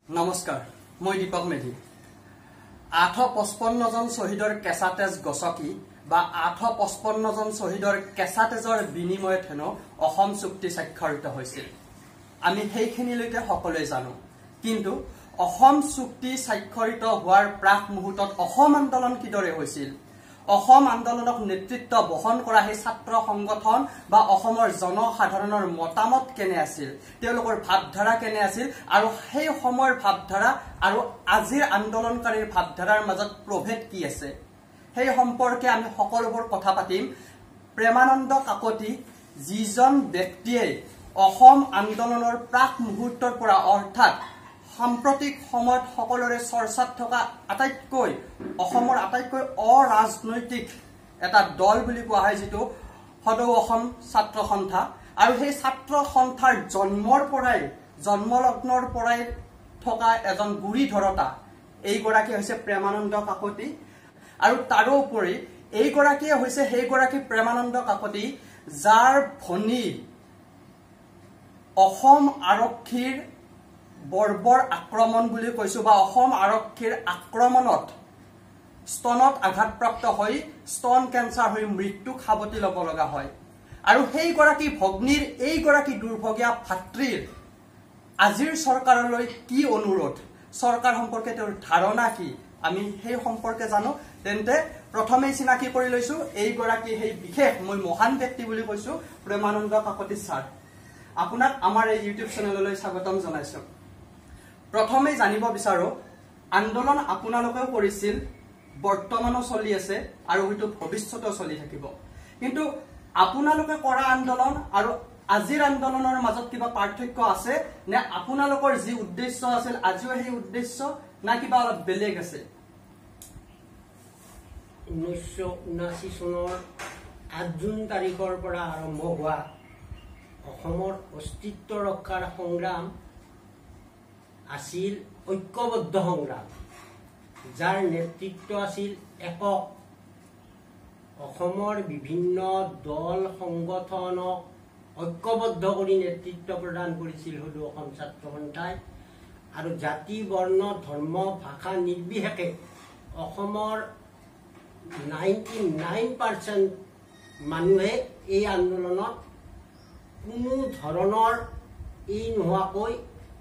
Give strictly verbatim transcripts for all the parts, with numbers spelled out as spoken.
নমস্কাৰ মই দীপক মেধি আঠ পঁচপন্ন জন শহীদৰ কেঁচা তেজ গছকি বা আঠ পঁচপন্ন জন শহীদৰ কেঁচা তেজৰ বিনিময়ত হেনো অসম চুক্তি স্বাক্ষৰিত হৈছিল আমি সেইখিনিলৈকে সকলোৱে জানো কিন্তু অসম চুক্তি স্বাক্ষৰিত হোৱাৰ প্ৰাক মুহূৰ্তত অসম আন্দোলন কিদৰে হৈছিল অসম আন্দোলনক নেতৃত্ব বহন কৰা সেই ছাত্ৰ সংগঠন বা অসমৰ জনসাধাৰণৰ মতামত কেনে আছিল তেওঁলোকৰ ভাৱধাৰা কেনে আছিল আৰু সেই সময়ৰ ভাৱধাৰা আৰু আজিৰ আন্দোলনকাৰীৰ ভাৱধাৰাৰ মাজত প্ৰভেদ কি আছে সেই সম্পৰ্কে আমি সকলোবোৰ কথা পাতিম প্ৰেমানন্দ কাকতি যিজন ব্যক্তিয়ে অসম আন্দোলনৰ প্ৰাক মুহূৰ্তৰ পৰা অৰ্থাৎ সাম্প্ৰতিক সময়ত সকলোৰে চৰ্চাত থকা আটাইতকৈ অসমৰ আটাইতকৈ অৰাজনৈতিক এটা দল বুলি কোৱা হয় যেটো সদৌ অসম ছাত্ৰ সন্থা আৰু সেই ছাত্ৰ সন্থাৰ জন্মৰ পৰাই জন্মলগ্নৰ পৰাই থকা এজন গুৰি ধৰতা এই গৰাকী হৈছে প্ৰেমানন্দ কাকতি আৰু তাৰোপৰি এই গৰাকীয়ে হৈছে সেই গৰাকী প্ৰেমানন্দ কাকতি যাৰ ভনী অসম আৰক্ষীৰ বৰ্বৰ আক্ৰমণ বুলি কৈছো বা অসম আৰক্ষীৰ আক্ৰমণত স্তনত আঘাতপ্ৰাপ্ত হৈ স্তন কেন্সাৰ হৈ মৃত্যু খাবতি ল'ব লগা হয় আৰু সেই গৰাকী ভগ্নীৰ এই গৰাকী দুৰ্ভগীয়া ভাতৃৰ আজিৰ চৰকাৰলৈ কি অনুৰোধ চৰকাৰ সম্পৰ্কে তেওঁৰ ধাৰণা কি আমি সেই সম্পৰ্কে জানো তেন্তে প্ৰথমেই চিনাকি কৰি লৈছো এই গৰাকী সেই বিশেষ মই মহান ব্যক্তি বুলি কৈছো প্ৰেমানন্দ কাকতি ছাৰ আপোনাক আমাৰ এই ইউটিউব চেনেললৈ স্বাগতম জনাইছো প্ৰথমে জানিব বিচাৰো আন্দোলন আপোনালোকেও কৰিছিল বৰ্তমানো চলি আছে আৰু হয়তো ভৱিষ্যতেও চলি থাকিব কিন্তু আপোনালোকে কৰা আন্দোলন আৰু আজিৰ আন্দোলনৰ মাজত কিবা পাৰ্থক্য আছে নে আপোনালোকৰ যি উদ্দেশ্য আছিল আজিও সেই উদ্দেশ্য না কিবা অলপ বেলেগ আছে ঊনৈশ ঊনাশী চনৰ আঠ জুন তাৰিখৰ পৰা আৰম্ভ হোৱা অসমৰ অস্তিত্ব ৰক্ষাৰ সংগ্ৰাম আছিল ঐক্যবদ্ধ সংগ্ৰাম যাৰ নেতৃত্ব আছিল একক অসমৰ বিভিন্ন দল সংগঠনক ঐক্যবদ্ধ কৰি নেতৃত্ব প্ৰদান কৰিছিল সদৌ অসম ছাত্ৰ সন্থাই আৰু জাতি বৰ্ণ ধৰ্ম ভাষা নিৰ্বিশেষে অসমৰ নাইণ্টি নাইন পাৰ্চেণ্ট মানুহে এই আন্দোলনত কোনো ধৰণৰ এই নোহোৱাকৈ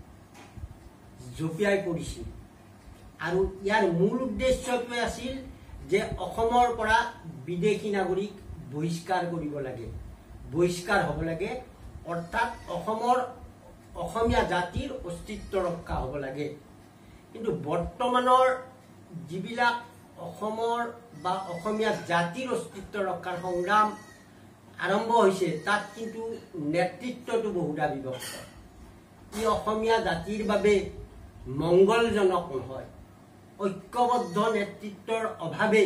জপিয়াই পৰিছিল আৰু ইয়াৰ মূল উদ্দেশ্যটো আছিল যে অসমৰ পৰা বিদেশী নাগৰিক বহিষ্কাৰ কৰিব লাগে বহিষ্কাৰ হ'ব লাগে অৰ্থাৎ অসমৰ অসমীয়া জাতিৰ অস্তিত্ব ৰক্ষা হ'ব লাগে কিন্তু বৰ্তমানৰ যিবিলাক অসমৰ বা অসমীয়া জাতিৰ অস্তিত্ব ৰক্ষাৰ সংগ্ৰাম আৰম্ভ হৈছে তাত কিন্তু নেতৃত্বটো বহুধা বিভক্ত ই অসমীয়া জাতিৰ বাবে মংগলজনক নহয় ঐক্যবদ্ধ নেতৃত্বৰ অভাৱে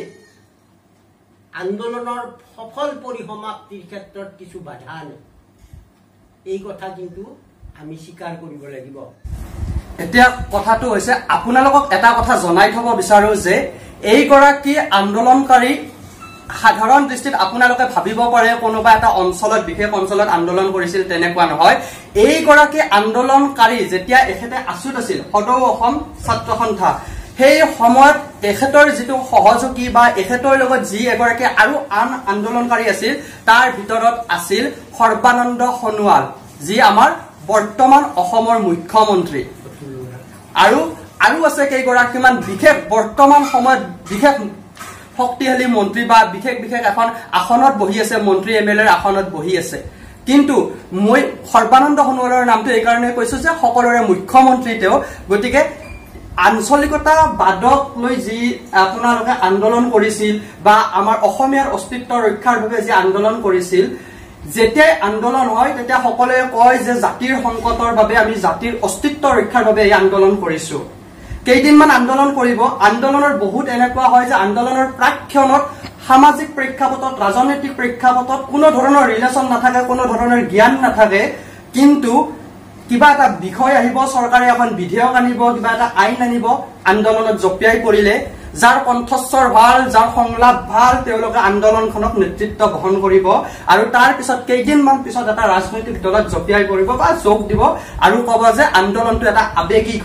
আন্দোলনৰ সফল পৰিসমাপ্তিৰ ক্ষেত্ৰত কিছু বাধা আনে এই কথা কিন্তু আমি স্বীকাৰ কৰিব লাগিব এতিয়া কথাটো হৈছে আপোনালোকক এটা কথা জনাই থব বিচাৰো যে এই গৰাকী আন্দোলনকাৰী সাধাৰণ দৃষ্টিত আপোনালোকে ভাবিব পাৰে কোনোবা এটা অঞ্চলত বিশেষ অঞ্চলত আন্দোলন কৰিছিল তেনেকুৱা নহয় এই গৰাকী আন্দোলনকাৰী যেতিয়া এখেতে আছুত আছিল সদৌ অসম ছাত্ৰ সন্থা সেই সময়ত এখেতৰ যিটো সহযোগী বা এখেতৰ লগত যি এগৰাকী আৰু আন আন্দোলনকাৰী আছিল তাৰ ভিতৰত আছিল সৰ্বানন্দ সোণোৱাল যি আমাৰ বৰ্তমান অসমৰ মুখ্যমন্ত্ৰী আৰু আৰু আছে কেইগৰাকীমান বিশেষ বৰ্তমান সময়ত বিশেষ শক্তিশালী মন্ত্ৰী বা বিশেষ বিশেষ এখন আসনত বহি আছে মন্ত্ৰী এম এল এৰ আসনত বহি আছে কিন্তু মই সৰ্বানন্দ সোণোৱালৰ নামটো এই কাৰণে কৈছো যে সকলোৰে মুখ্যমন্ত্ৰী তেওঁ গতিকে আঞ্চলিকতা বাদক লৈ যি আপোনালোকে আন্দোলন কৰিছিল বা আমাৰ অসমীয়াৰ অস্তিত্ব ৰক্ষাৰ বাবে যি আন্দোলন কৰিছিল যেতিয়া আন্দোলন হয় তেতিয়া সকলোৱে কয় যে জাতিৰ সংকটৰ বাবে আমি জাতিৰ অস্তিত্ব ৰক্ষাৰ বাবে এই আন্দোলন কৰিছো কেইদিনমান আন্দোলন কৰিব আন্দোলনৰ বহুত এনেকুৱা হয় যে আন্দোলনৰ প্ৰাক্ষণত সামাজিক প্ৰেক্ষাপটত ৰাজনৈতিক প্ৰেক্ষাপটত কোনো ধৰণৰ ৰিলেশ্যন নাথাকে কোনো ধৰণৰ জ্ঞান নাথাকে কিন্তু কিবা এটা বিষয় আহিব চৰকাৰে এখন বিধেয়ক আনিব কিবা এটা আইন আনিব আন্দোলনত জপিয়াই পৰিলে যাৰ কণ্ঠস্বৰ ভাল যাৰ সংলাপ ভাল তেওঁলোকে আন্দোলনখনক নেতৃত্ব বহন কৰিব আৰু তাৰ পিছত কেইদিনমান পিছত এটা ৰাজনৈতিক দলত জপিয়াই পৰিব বা যোগ দিব আৰু ক'ব যে আন্দোলনটো এটা আবেগিক হয়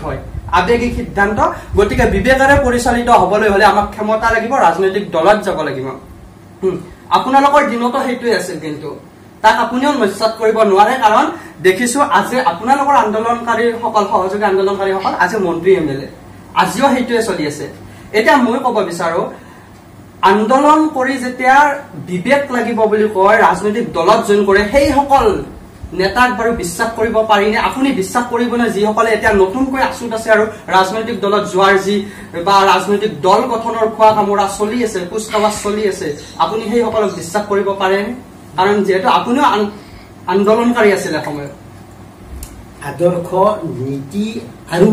আবেগিক সিদ্ধান্ত গতিকে বিবেকেৰে পৰিচালিত হ'বলৈ হলে আমাক ক্ষমতা লাগিব ৰাজনৈতিক দলত যাব লাগিব আপোনালোকৰ দিনতো সেইটোৱে আছিল কিন্তু তাক আপুনিও নস্যাৎ কৰিব নোৱাৰে কাৰণ দেখিছো আজি আপোনালোকৰ আন্দোলনকাৰীৰ সকল সহযোগী আন্দোলনকাৰী সকল আজি মন্ত্ৰী এমএলএ আজিও সেইটোৱে চলি আছে এটা মই ক'ব বিচাৰো আন্দোলন কৰি যেতিয়া বিবেক লাগিব বুলি কয় ৰাজনৈতিক দলত জইন কৰে সেই সকল নেতাক বাৰু বিশ্বাস কৰিব পাৰিনে আপুনি বিশ্বাস কৰিবনে যিসকলে এতিয়া নতুনকৈ আছুত আছে আৰু ৰাজনৈতিক দলত যোৱাৰ যি বা ৰাজনৈতিক দল গঠনৰ খোৱা কামৰা চলি আছে কুচকাৱাজ চলি আছে আপুনি সেই সকলক বিশ্বাস কৰিব পাৰেনে কাৰণ যেহেতু আপুনিও আন্দোলনকাৰী আছিল সময়ত আদৰ্শ নীতি আৰু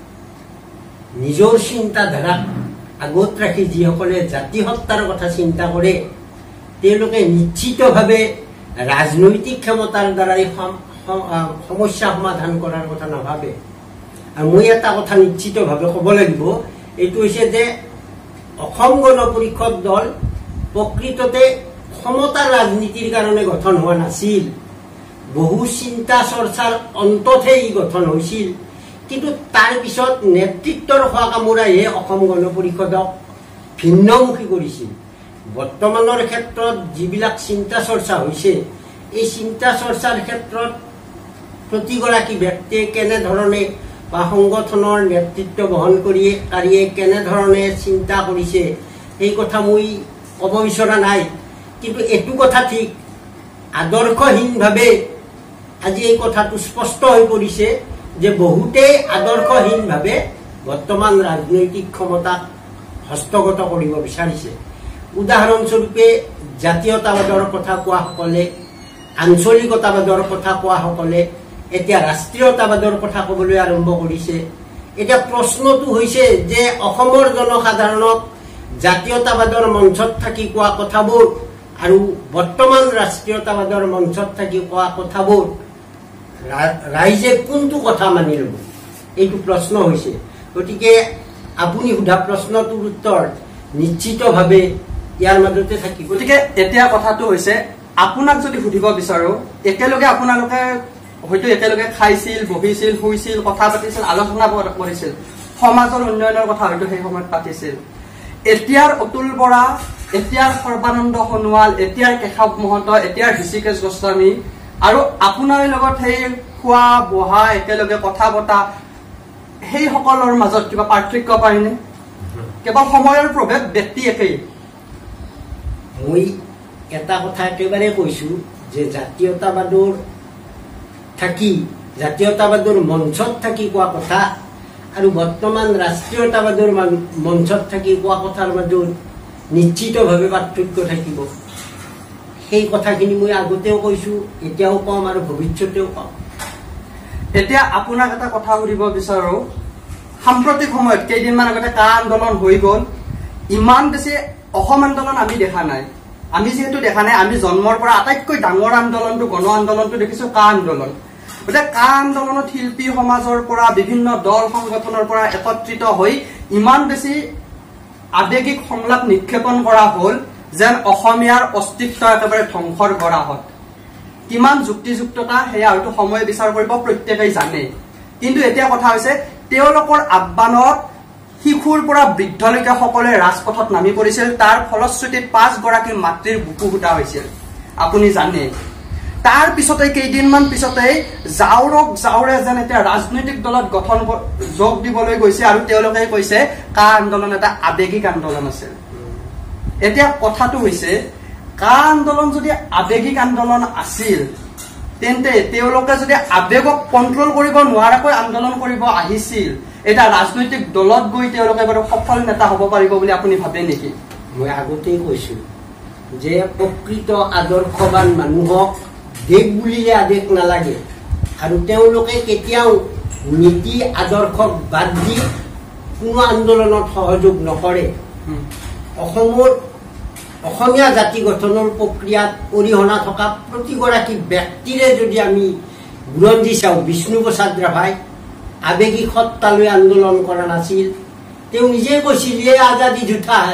নিজৰ চিন্তাধাৰা আগত ৰাখি যিসকলে জাতি হত্যাৰ কথা চিন্তা কৰে তেওঁলোকে নিশ্চিতভাৱে ৰাজনৈতিক ক্ষমতাৰ দ্বাৰাই সমস্যা সমাধান কৰাৰ কথা নাভাবে আৰু মই এটা কথা নিশ্চিতভাৱে ক'ব লাগিব এইটো হৈছে যে অসম গণ পৰিষদ দল প্ৰকৃততে ক্ষমতাৰ ৰাজনীতিৰ কাৰণে গঠন হোৱা নাছিল বহু চিন্তা চৰ্চাৰ অন্ততহে ই গঠন হৈছিল কিন্তু তাৰ পিছত নেতৃত্বৰ হোৱা কামোৰাইহে অসম গণ পৰিষদক ভিন্নমুখী কৰিছিল বৰ্তমানৰ ক্ষেত্ৰত যিবিলাক চিন্তা চৰ্চা হৈছে এই চিন্তা চৰ্চাৰ ক্ষেত্ৰত প্ৰতিগৰাকী ব্যক্তিয়ে কেনেধৰণে বা সংগঠনৰ নেতৃত্ব বহন কৰি কাৰিয়ে কেনেধৰণে চিন্তা কৰিছে এই কথা মই ক'ব বিচৰা নাই কিন্তু এইটো কথা ঠিক আদৰ্শহীনভাৱে আজি এই কথাটো স্পষ্ট হৈ পৰিছে যে বহুতেই আদৰ্শহীনভাৱে বৰ্তমান ৰাজনৈতিক ক্ষমতাক হস্তগত কৰিব বিচাৰিছে উদাহৰণস্বৰূপে জাতীয়তাবাদৰ কথা কোৱাসকলে আঞ্চলিকতাবাদৰ কথা কোৱাসকলে এতিয়া ৰাষ্ট্ৰীয়তাবাদৰ কথা ক'বলৈ আৰম্ভ কৰিছে এতিয়া প্ৰশ্নটো হৈছে যে অসমৰ জনসাধাৰণক জাতীয়তাবাদৰ মঞ্চত থাকি কোৱা কথাবোৰ আৰু বৰ্তমান ৰাষ্ট্ৰীয়তাবাদৰ মঞ্চত থাকি কোৱা কথাবোৰ ৰাইজে কোনটো কথা মানি ল'ব এইটো প্ৰশ্ন হৈছে গতিকে আপুনি সোধা প্ৰশ্নটোৰ উত্তৰ নিশ্চিতভাৱে ইয়াৰ মাজতে থাকিব গতিকে এতিয়া কথাটো হৈছে আপোনাক যদি সুধিব বিচাৰো একেলগে আপোনালোকে হয়তো একেলগে খাইছিল বহিছিল শুইছিল কথা পাতিছিল আলোচনা কৰিছিল সমাজৰ উন্নয়নৰ কথা হয়তো সেই সময়ত পাতিছিল এতিয়াৰ অতুল বৰা এতিয়াৰ সৰ্বানন্দ সোণোৱাল এতিয়াৰ কেশৱ মহন্ত এতিয়াৰ ঋষিকেশ গোস্বামী আৰু আপোনাৰ লগত সেই খোৱা বহা একেলগে কথা পতা সেই সকলৰ মাজত কিবা পাৰ্থক্য পায়নে কেৱল সময়ৰ প্ৰভেদ ব্যক্তি একেই মই এটা কথা একেবাৰে কৈছো যে জাতীয়তাবাদৰ থাকি জাতীয়তাবাদৰ মঞ্চত থাকি কোৱা কথা আৰু বৰ্তমান ৰাষ্ট্ৰীয়তাবাদৰ মঞ্চত থাকি কোৱা কথাৰ মাজত নিশ্চিতভাৱে পাৰ্থক্য থাকিব সেই কথাখিনি মই আগতেও কৈছো এতিয়াও কম আৰু ভৱিষ্যতেও কম এতিয়া আপোনাক এটা কথা সুধিব বিচাৰো সাম্প্ৰতিক সময়ত কেইদিনমান আগতে কা আন্দোলন হৈ গ'ল ইমান বেছি অসম আন্দোলন আমি দেখা নাই আমি যেহেতু দেখা নাই আমি জন্মৰ পৰা আটাইতকৈ ডাঙৰ আন্দোলনটো গণ আন্দোলনটো দেখিছো কা আন্দোলন গতিকে কা আন্দোলনত শিল্পী সমাজৰ পৰা বিভিন্ন দল সংগঠনৰ পৰা একত্ৰিত হৈ ইমান বেছি আবেগিক সংলাপ নিক্ষেপন কৰা হ'ল যেন অসমীয়াৰ অস্তিত্ব একেবাৰে ধ্বংসৰ গৰাহত কিমান যুক্তিযুক্ততা সেয়া হয়তো সময় বিচাৰ কৰিব প্ৰত্যেকেই জানে কিন্তু এতিয়া কথা হৈছে তেওঁলোকৰ আহ্বানত শিশুৰ পৰা বৃদ্ধলৈকে সকলে ৰাজপথত নামি পৰিছিল তাৰ ফলশ্ৰুতিত পাঁচ গৰাকী মাতৃৰ বুকু ফুটা হৈছিল আপুনি জানে তাৰ পিছতে কেইদিনমান পিছতে জাউৰক জাউৰে যেন এতিয়া ৰাজনৈতিক দলত গঠন যোগ দিবলৈ গৈছে আৰু তেওঁলোকে কৈছে কা আন্দোলন এটা আবেগিক আন্দোলন আছিল এতিয়া কথাটো হৈছে কা আন্দোলন যদি আবেগিক আন্দোলন আছিল তেন্তে তেওঁলোকে যদি আবেগক কন্ট্ৰোল কৰিব নোৱাৰাকৈ আন্দোলন কৰিব আহিছিল এটা ৰাজনৈতিক দলত গৈ তেওঁলোকে বাৰু সফল নেতা হ'ব পাৰিব বুলি আপুনি ভাবে নেকি মই আগতেই কৈছো যে প্ৰকৃত আদৰ্শবান মানুহক দেশ বুলিলে আদেশ নালাগে আৰু তেওঁলোকে কেতিয়াও নীতি আদৰ্শক বাদ দি কোনো আন্দোলনত সহযোগ নকৰে অসমৰ অসমীয়া জাতি গঠনৰ প্ৰক্ৰিয়াত অৰিহণা থকা প্ৰতিগৰাকী ব্যক্তিৰে যদি আমি বুৰঞ্জী চাওঁ বিষ্ণু প্ৰসাদ ৰাভাই আবেগিক সত্তালৈ আন্দোলন কৰা নাছিল তেওঁ নিজেই কৈছিল এই আজাদী ঝুঠা হে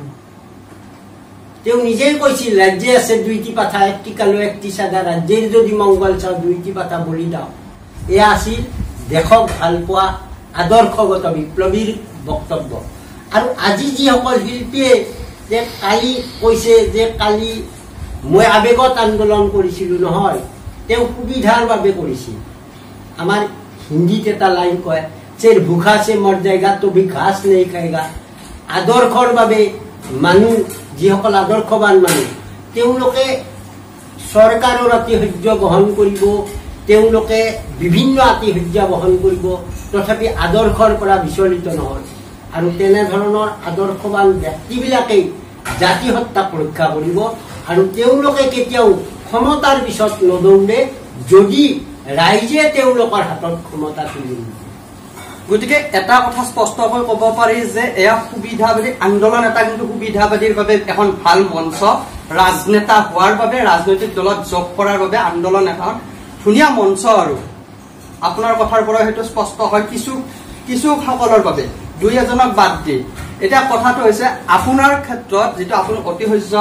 তেওঁ নিজেই কৈছিল ৰাজ্যে আছে দুইটি পাঠা একটি কালো একটি সাদা ৰাজ্যেৰ যদি মংগল চাওঁ দুইটি পাঠা বলি দাও এয়া আছিল দেশক ভাল পোৱা আদৰ্শগত বিপ্লৱীৰ বক্তব্য। আৰু আজি যিসকল শিল্পীয়ে যে কালি কৈছে যে কালি মই আবেগত আন্দোলন কৰিছিলোঁ, নহয়, তেওঁ সুবিধাৰ বাবে কৰিছিল। আমাৰ হিন্দীত এটা লাইন কয় যে ভুখা চে মৰ যায়গা তো ভি ঘাস নেই খায়গা। আদৰ্শৰ বাবে মানুহ, যিসকল আদৰ্শবান মানুহ, তেওঁলোকে চৰকাৰৰ আতিশয্য বহন কৰিব, তেওঁলোকে বিভিন্ন আতিশয্য বহন কৰিব, তথাপি আদৰ্শৰ পৰা বিচলিত নহয়। আৰু তেনেধৰণৰ আদৰ্শবান ব্যক্তিবিলাকেই জাতি হত্যাক ৰক্ষা কৰিব। আৰু তেওঁলোকে কেতিয়াও ক্ষমতাৰ পিছত নদৌৰে যদি ৰাইজে তেওঁলোকৰ হাতত ক্ষমতা তুলি দিয়ে। গতিকে এটা কথা স্পষ্টকৈ ক'ব পাৰি যে এয়া সুবিধাবাদী আন্দোলন, এটা কিন্তু সুবিধাবাদীৰ বাবে এখন ভাল মঞ্চ, ৰাজনেতা হোৱাৰ বাবে, ৰাজনৈতিক দলত যোগ কৰাৰ বাবে আন্দোলন এখন ধুনীয়া মঞ্চ। আৰু আপোনাৰ কথাৰ পৰা সেইটো স্পষ্ট হয় কিছু কিছু সকলৰ বাবে, দুই এজনক বাদ দি। এতিয়া কথাটো হৈছে আপোনাৰ ক্ষেত্ৰত যিটো আপুনি অতিশয্য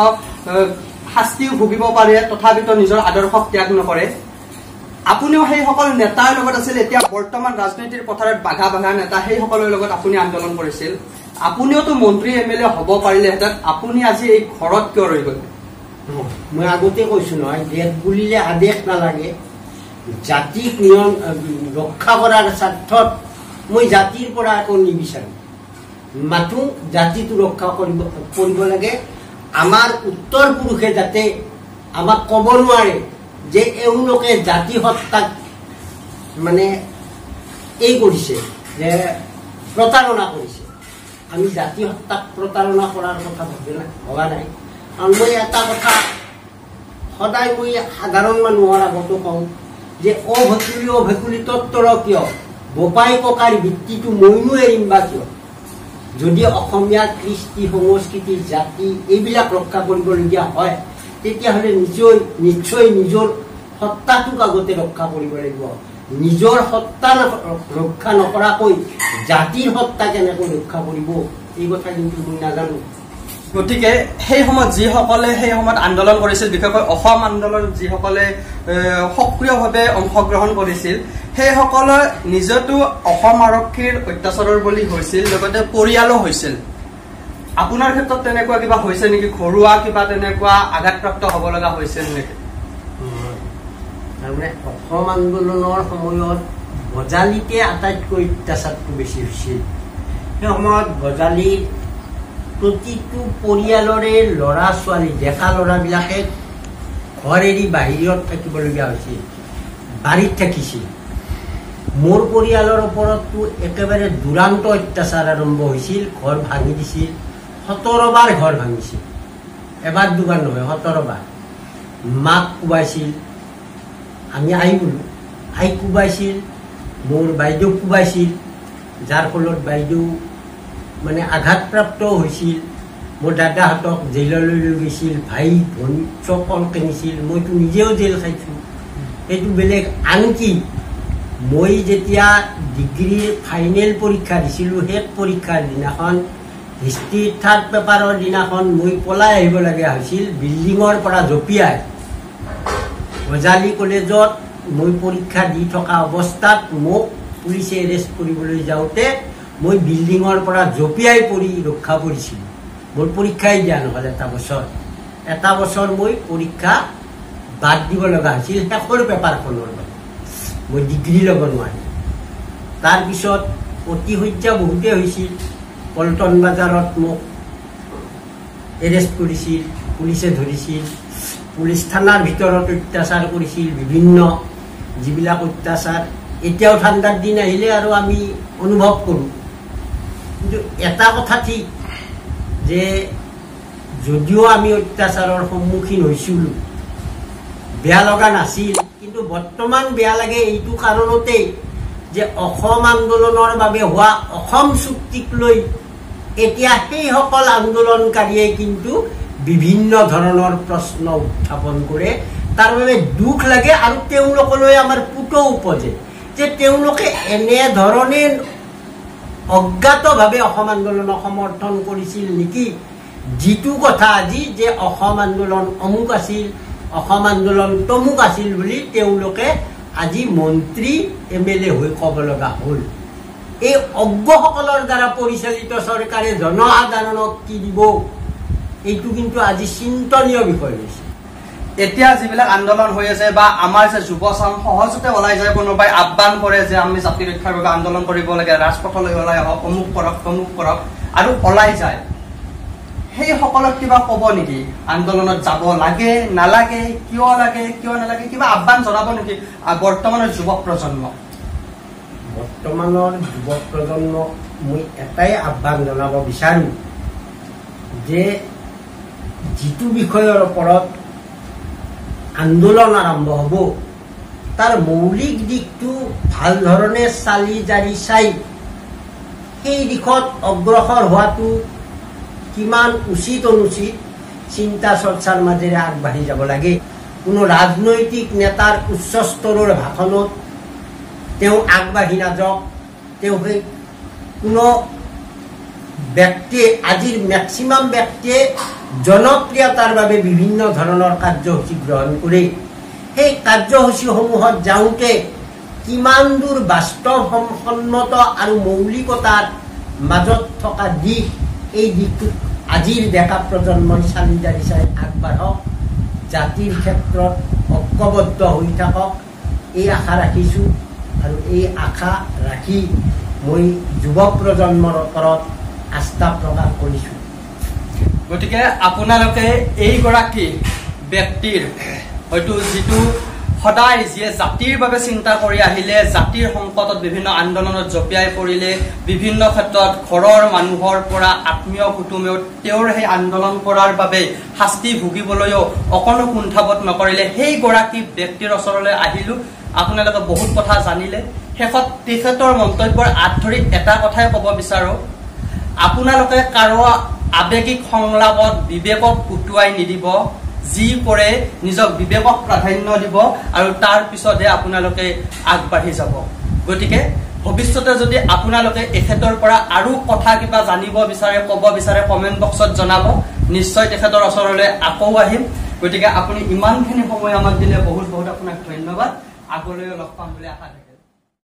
শাস্তিও ভুগিব পাৰে, তথাপিতো নিজৰ আদৰ্শক ত্যাগ নকৰে। আপুনিও সেইসকল নেতাৰ লগত আছিল, এতিয়া বৰ্তমান ৰাজনীতিৰ পথাৰত বাঘা বাঘা নেতা, সেইসকলৰ লগত আপুনি আন্দোলন কৰিছিল। আপুনিওতো মন্ত্ৰী এম এল এ হ'ব পাৰিলেহেঁতেন, আপুনি আজি এই ঘৰত কিয় ৰৈ গ'ল? মই আগতে কৈছো নহয়, দেশ বুলিলে আদেশ নালাগে। জাতিক ৰক্ষা কৰাৰ স্বাৰ্থত মই জাতিৰ পৰা একো নিবিচাৰো, মাথো জাতিটো ৰক্ষা কৰিব কৰিব লাগে। আমাৰ উত্তৰ পুৰুষে যাতে আমাক ক'ব নোৱাৰে যে এওঁলোকে জাতি হত্যাক মানে এই কৰিছে, যে প্ৰতাৰণা কৰিছে। আমি জাতি হত্যাক প্ৰতাৰণা কৰাৰ কথা ভবা নাই। কাৰণ মই এটা কথা সদায় মই সাধাৰণ মানুহৰ আগতো কওঁ যে অ ভেকুলী অ ভেকুলী তত্তৰ কিয়, বোপাই ককাৰ বৃত্তিটো মইনো এৰিম বা কিয়? যদি অসমীয়া কৃষ্টি সংস্কৃতি জাতি এইবিলাক ৰক্ষা কৰিবলগীয়া হয়, তেতিয়াহ'লে নিশ্চয় নিশ্চয় নিজৰ সত্তাটোক আগতে ৰক্ষা কৰিব লাগিব। নিজৰ সত্তা ৰক্ষা নকৰাকৈ জাতিৰ সত্তা কেনেকৈ ৰক্ষা কৰিব, এই কথা কিন্তু মই নাজানো। গতিকে সেই সময়ত যিসকলে সেই সময়ত আন্দোলন কৰিছিল, বিশেষকৈ অসম আন্দোলন যিসকলে সক্ৰিয়ভাৱে অংশগ্ৰহণ কৰিছিল, সেইসকলে নিজেতো অসম আৰক্ষীৰ অত্যাচাৰৰ বলি হৈছিল, লগতে পৰিয়ালো হৈছিল। আপোনাৰ ক্ষেত্ৰত তেনেকুৱা কিবা হৈছে নেকি? ঘৰুৱা কিবা তেনেকুৱা আঘাতপ্ৰাপ্ত হ'ব লগা হৈছিল নেকি? তাৰমানে অসম আন্দোলনৰ সময়ত গজালিতে আটাইতকৈ অত্যাচাৰটো বেছি হৈছিল। সেই সময়ত গজালিৰ প্ৰতিটো পৰিয়ালৰে ল'ৰা ছোৱালী, ডেকা ল'ৰাবিলাকে ঘৰ এৰি বাহিৰত থাকিবলগীয়া হৈছিল, বাৰীত থাকিছিল। মোৰ পৰিয়ালৰ ওপৰতো একেবাৰে দুৰান্ত অত্যাচাৰ আৰম্ভ হৈছিল। ঘৰ ভাঙি দিছিল, সোতৰবাৰ ঘৰ ভাঙিছিল, এবাৰ দুবাৰ নহয়, সোতৰবাৰ। মাক কোবাইছিল, আমি আই বোলো, আইক কোবাইছিল, মোৰ বাইদেউক কোবাইছিল, যাৰ ফলত বাইদেউ মানে আঘাতপ্ৰাপ্ত হৈছিল। মোৰ দাদাহঁতক জেললৈ লৈ গৈছিল, ভাই ভনী চকল কিনিছিল, মইতো নিজেও জেল খাইছোঁ। সেইটো বেলেগ। আনকি মই যেতিয়া ডিগ্ৰীৰ ফাইনেল পৰীক্ষা দিছিলোঁ, শেষ পৰীক্ষাৰ দিনাখন, হিষ্ট্ৰী থাৰ্ড পেপাৰৰ দিনাখন মই পলাই আহিবলগীয়া হৈছিল বিল্ডিঙৰ পৰা জঁপিয়াই। গজালি কলেজত মই পৰীক্ষা দি থকা অৱস্থাত মোক পুলিচে এৰেষ্ট কৰিবলৈ যাওঁতে মই বিল্ডিঙৰ পৰা জঁপিয়াই পৰি ৰক্ষা পৰিছিলোঁ। মোৰ পৰীক্ষাই দিয়া নহ'ল এটা বছৰ। এটা বছৰ মই পৰীক্ষা বাদ দিব লগা হৈছিল শেষৰ পেপাৰখনৰ বাবে, মই ডিগ্ৰী ল'ব নোৱাৰিম। তাৰপিছত অতিশয্যা বহুতে হৈছিল। পল্টন বজাৰত মোক এৰেষ্ট কৰিছিল, পুলিচে ধৰিছিল, পুলিচ থানাৰ ভিতৰত অত্যাচাৰ কৰিছিল, বিভিন্ন যিবিলাক অত্যাচাৰ এতিয়াও ঠাণ্ডাৰ দিন আহিলে আৰু আমি অনুভৱ কৰোঁ। কিন্তু এটা কথা ঠিক যে যদিও আমি অত্যাচাৰৰ সন্মুখীন হৈছিলোঁ, বেয়া লগা নাছিল, কিন্তু বৰ্তমান বেয়া লাগে এইটো কাৰণতেই যে অসম আন্দোলনৰ বাবে হোৱা অসম চুক্তিক লৈ এতিয়া সেইসকল আন্দোলনকাৰীয়ে কিন্তু বিভিন্ন ধৰণৰ প্ৰশ্ন উত্থাপন কৰে। তাৰ বাবে দুখ লাগে আৰু তেওঁলোকলৈ আমাৰ পুত উপজে যে তেওঁলোকে এনেধৰণে অজ্ঞাতভাৱে অসম আন্দোলনক সমৰ্থন কৰিছিল নেকি, যিটো কথা আজি যে অসম আন্দোলন অমুক আছিল, অসম আন্দোলন তমুক আছিল বুলি তেওঁলোকে আজি মন্ত্ৰী এম এল এ হৈ ক'ব লগা হ'ল। এই অজ্ঞসকলৰ দ্বাৰা পৰিচালিত চৰকাৰে জনসাধাৰণক কি দিব এইটো কিন্তু আজি চিন্তনীয় বিষয় হৈছে। এতিয়া যিবিলাক আন্দোলন হৈ আছে বা আমাৰ যে যুৱচাম সহজতে ওলাই যায়, কোনোবাই আহ্বান কৰে যে আমি জাতি ৰক্ষাৰ বাবে আন্দোলন কৰিব লাগে, ৰাজপথলৈ ওলাই আহক, অমুক কৰক তমুক কৰক, আৰু ওলাই যায়, সেই সকলক কিবা ক'ব নেকি? আন্দোলনত যাব লাগে নালাগে, কিয় লাগে কিয় নালাগে, কিবা আহ্বান জনাব নেকি বৰ্তমানৰ যুৱ প্ৰজন্মক? বৰ্তমানৰ যুৱ প্ৰজন্মক মই এটাই আহ্বান জনাব বিচাৰো যে যিটো বিষয়ৰ ওপৰত আন্দোলন আৰম্ভ হ'ব তাৰ মৌলিক দিশটো ভাল ধৰণে চালি জাৰি চাই সেই দিশত অগ্ৰসৰ হোৱাটো কিমান উচিত অনুচিত চিন্তা চৰ্চাৰ মাজেৰে আগবাঢ়ি যাব লাগে। কোনো ৰাজনৈতিক নেতাৰ উচ্চ স্তৰৰ ভাষণত তেওঁ আগবাঢ়ি নাযাওক, তেওঁ সেই কোনো ব্যক্তিয়ে আজিৰ মেক্সিমাম ব্যক্তিয়ে জনপ্ৰিয়তাৰ বাবে বিভিন্ন ধৰণৰ কাৰ্যসূচী গ্ৰহণ কৰে। সেই কাৰ্যসূচীসমূহত যাওঁতে কিমান দূৰ বাস্তৱসন্মত আৰু মৌলিকতাৰ মাজত থকা দিশ, এই দিশটোত আজিৰ ডেকা প্ৰজন্মই চালি জাৰি চাই আগবাঢ়ক, জাতিৰ ক্ষেত্ৰত ঐক্যবদ্ধ হৈ থাকক, এই আশা ৰাখিছোঁ। আৰু এই আশা ৰাখি মই যুৱ প্ৰজন্মৰ ওপৰত আস্থা প্ৰকাশ কৰিছোঁ। গতিকে আপোনালোকে এইগৰাকী ব্যক্তিৰ হয়তো যিটো সদায় যিয়ে জাতিৰ বাবে চিন্তা কৰি আহিলে, জাতিৰ সংকটত বিভিন্ন আন্দোলনত জঁপিয়াই পৰিলে, বিভিন্ন ক্ষেত্ৰত ঘৰৰ মানুহৰ পৰা আত্মীয় কুটুমেও তেওঁৰ সেই আন্দোলন কৰাৰ বাবে শাস্তি ভুগিবলৈও অকণো কুণ্ঠাবোধ নকৰিলে, সেইগৰাকী ব্যক্তিৰ ওচৰলৈ আহিলো। আপোনালোকে বহুত কথা জানিলে। শেষত তেখেতৰ মন্তব্যৰ আঁত ধৰি এটা কথাই ক'ব বিচাৰো, আপোনালোকে কাৰো আৱেগিক সংলাপত বিবেকক উটুৱাই নিদিব। যি কৰে নিজক বিবেকক প্ৰাধান্য দিব আৰু তাৰ পিছতহে আপোনালোকে আগবাঢ়ি যাব। গতিকে ভৱিষ্যতে যদি আপোনালোকে এখেতৰ পৰা আৰু কথা কিবা জানিব বিচাৰে, ক'ব বিচাৰে, কমেণ্ট বক্সত জনাব। নিশ্চয় তেখেতৰ ওচৰলৈ আকৌ আহিম। গতিকে আপুনি ইমানখিনি সময় আমাক দিলে বহুত বহুত আপোনাক ধন্যবাদ। আগলৈও লগ পাম বুলি আশা